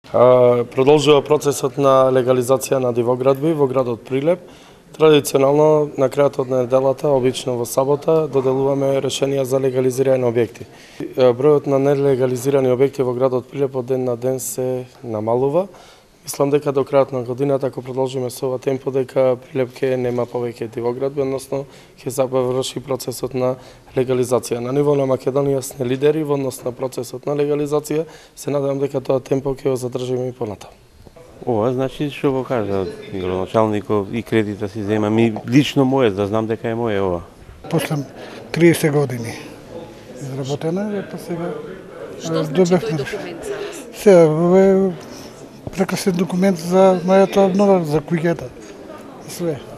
Продолжува процесот на легализација на дивоградби во градот Прилеп. Традиционално на крајот од неделата, обично во сабота, доделуваме решенија за легализирање на објекти. Бројот на нелегализирани објекти во градот Прилеп од ден на ден се намалува. Мислам дека до крајот на годината, ако продолжиме со ова темпо, дека Прилеп ќе нема повеќе дивоградби, односно ќе заврши процесот на легализација. На ниво на Македонија сме лидери во однос на процесот на легализација. Се надевам дека тоа темпо ќе го задржиме и понатаму. Ова значи што го кажа градоначалникот и кредита си зема. Ми лично моје, да знам дека е моје ова. После 30 години изработена е, па сега Што значи тој документ за вас? Сега е прекрасен документ за мојата обнова, за куќата. Све.